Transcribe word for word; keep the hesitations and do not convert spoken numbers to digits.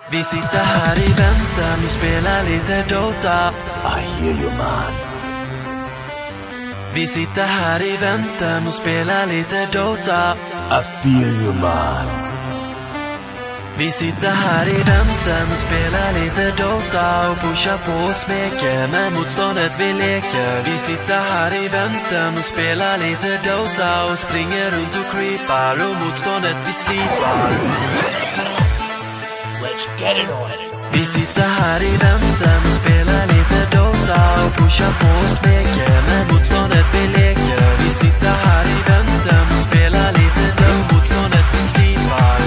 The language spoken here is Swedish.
Vi sitter här i väntan och spelar lite Dota. I hear you, man. Vi sitter här i väntan och spelar lite Dota. I feel you, man. Vi sitter här i väntan och spelar lite Dota och pushar på och smeker med motståndet vi leker. Vi sitter här i väntan och spelar lite Dota och springer runt och creepar och motståndet vi slipar. Let's get it on. Vi sitter här i väntan och spelar lite Dota och pushar på och smeker med motståndet vi leker. Vi sitter här i väntan och spelar lite Dota, motståndet vi slipar.